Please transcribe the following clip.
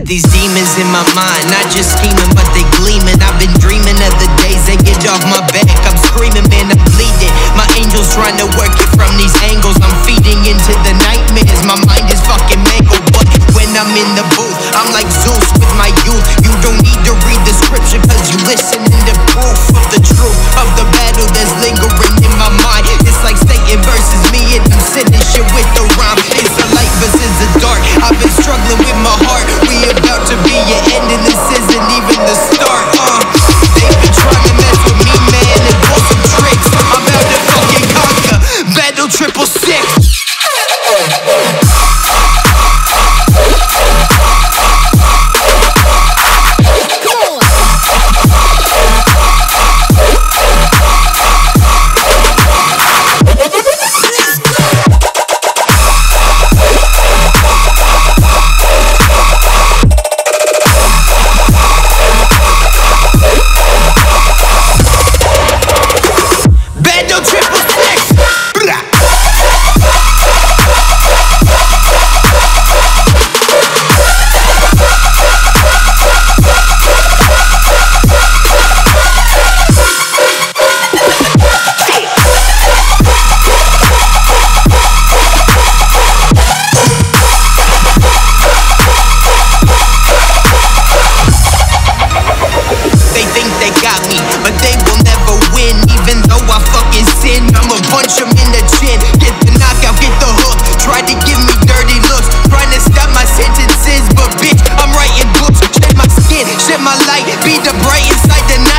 these demons in my mind, not just scheming, but they gleaming. I've been dreaming of the days they get off my back. I'm screaming, man, I'm bleeding. My angels trying to work it from these angles. I'm feeding into the nightmares. My mind is fucking mangled, but when I'm in the booth, I'm like Zeus with my youth. You don't need to read the scripture, cause you listening to proof of the truth of the battle that's lingering in my mind. It's like Satan versus me, and I'm sending shit with the rhyme. It's the light versus the dark. I've been struggling with my heart. We about to be an end, and this isn't even the start. They've been trying to mess with me, man, and pull some tricks. I'm about to fucking conquer. Battle 666. Be the bright inside the